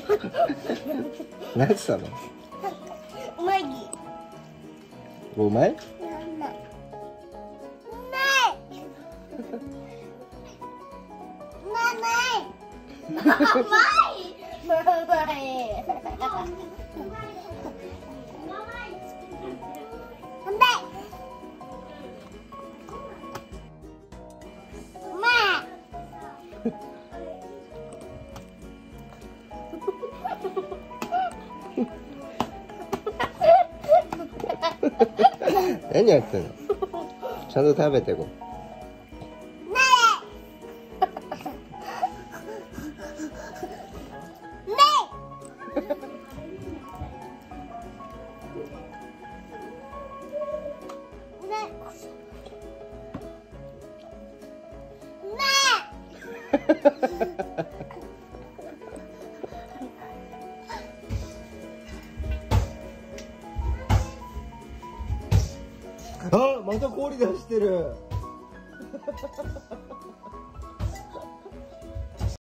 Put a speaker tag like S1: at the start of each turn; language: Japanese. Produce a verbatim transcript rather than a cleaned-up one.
S1: 何したの？
S2: うまい。
S1: うまい？何やってんの？ちゃんと食べてこう。あ、また氷出してる。